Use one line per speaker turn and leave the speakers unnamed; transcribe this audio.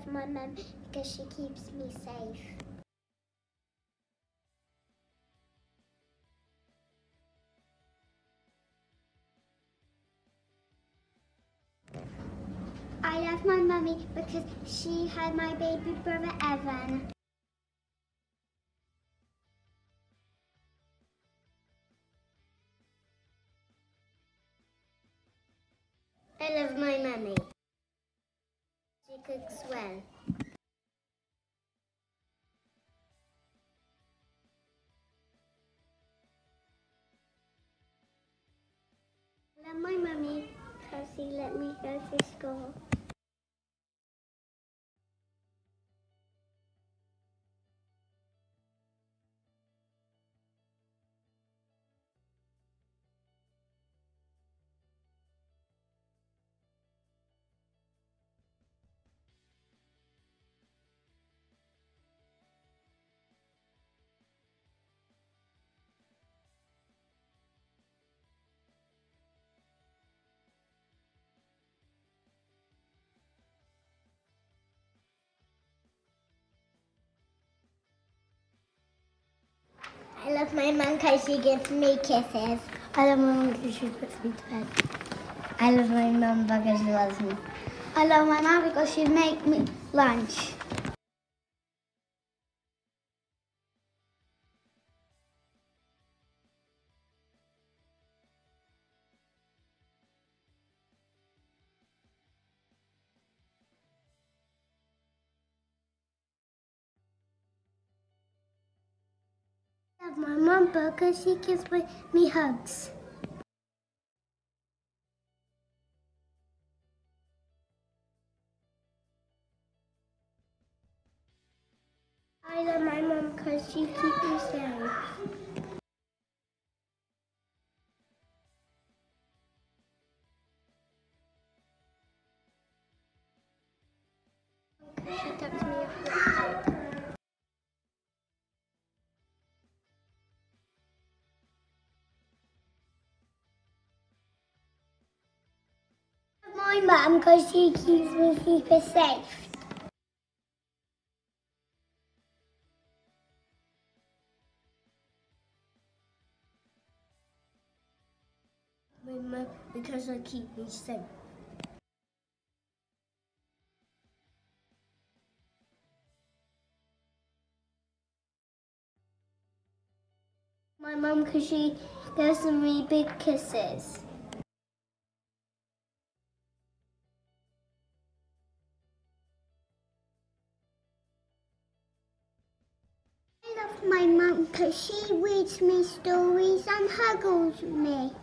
love my mum because she keeps me safe. I love my mummy because she had my baby brother Evan. I love my mummy. She cooks well. I love my mummy because she let me go to school. I love my mum because she gives me kisses. I love my mum because she puts me to bed. I love my mum because she loves me. I love my mum because she makes me lunch. I love my mum because she gives me hugs. I love my mum because she keeps me safe. She tucks me up with bed. My mum because she keeps me super safe. My mum because she keeps me safe. My mum because she gives me big kisses. I love my mum because she reads me stories and huggles me.